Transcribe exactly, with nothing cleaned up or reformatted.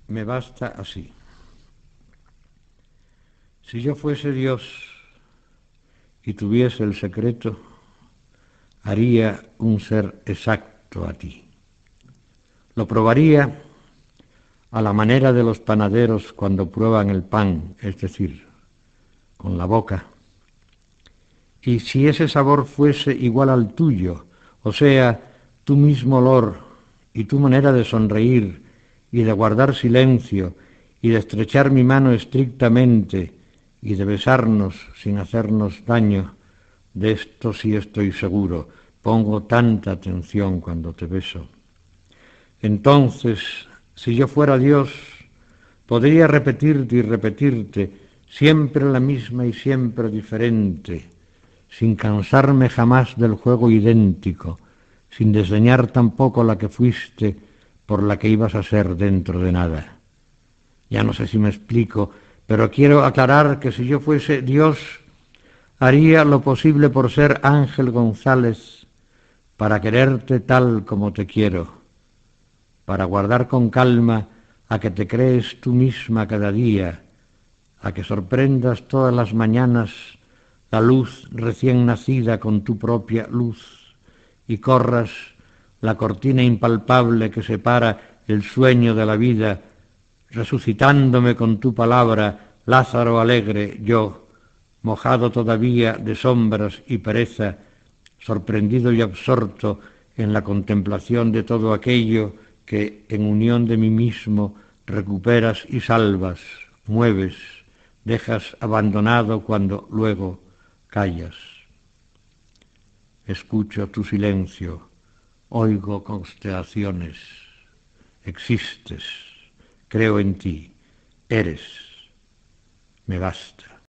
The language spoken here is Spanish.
me basta así. Si yo fuese Dios y tuviese el secreto, haría un ser exacto a ti. Lo probaría a la manera de los panaderos cuando prueban el pan, es decir, con la boca. Y si ese sabor fuese igual al tuyo, o sea, tu mismo olor y tu manera de sonreír y de guardar silencio y de estrechar mi mano estrictamente y de besarnos sin hacernos daño, de esto sí estoy seguro, pongo tanta atención cuando te beso. Entonces, si yo fuera Dios, podría repetirte y repetirte, siempre la misma y siempre diferente, sin cansarme jamás del juego idéntico, sin desdeñar tampoco la que fuiste por la que ibas a ser dentro de nada. Ya no sé si me explico, pero quiero aclarar que si yo fuese Dios, haría lo posible por ser Ángel González, para quererte tal como te quiero, para guardar con calma a que te crees tú misma cada día, a que sorprendas todas las mañanas la luz recién nacida con tu propia luz y corras la cortina impalpable que separa el sueño de la vida, resucitándome con tu palabra, Lázaro alegre, yo, mojado todavía de sombras y pereza, sorprendido y absorto en la contemplación de todo aquello que en unión de mí mismo recuperas y salvas, mueves, dejas abandonado cuando luego callas. Escucho tu silencio, oigo constelaciones, existes, creo en ti, eres, me basta.